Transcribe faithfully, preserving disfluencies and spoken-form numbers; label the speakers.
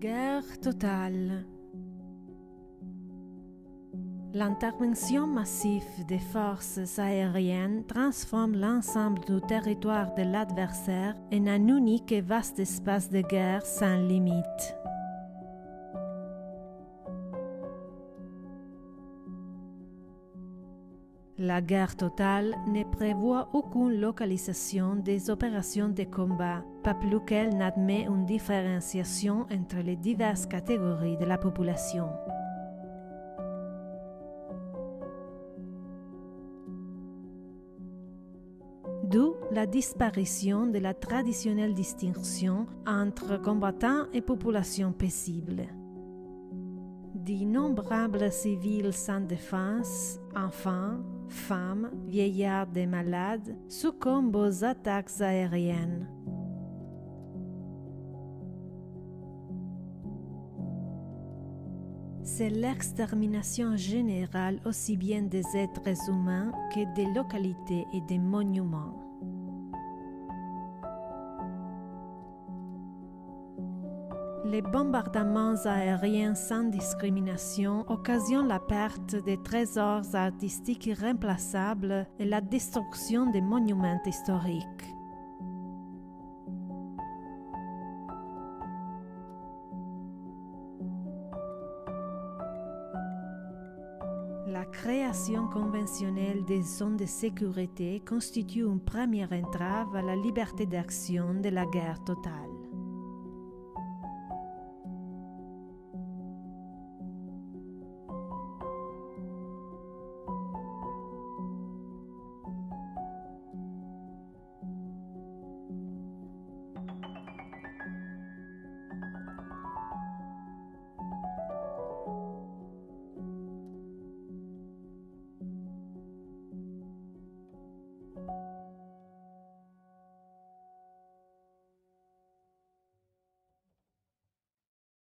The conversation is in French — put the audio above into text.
Speaker 1: Guerre totale. L'intervention massive des forces aériennes transforme l'ensemble du territoire de l'adversaire en un unique et vaste espace de guerre sans limite. La guerre totale ne prévoit aucune localisation des opérations de combat, pas plus qu'elle n'admet une différenciation entre les diverses catégories de la population. D'où la disparition de la traditionnelle distinction entre combattants et population paisible. D'innombrables civils sans défense, enfants, femmes, vieillards et malades succombent aux attaques aériennes. C'est l'extermination générale aussi bien des êtres humains que des localités et des monuments. Les bombardements aériens sans discrimination occasionnent la perte des trésors artistiques irremplaçables et la destruction des monuments historiques. La création conventionnelle des zones de sécurité constitue une première entrave à la liberté d'action de la guerre totale.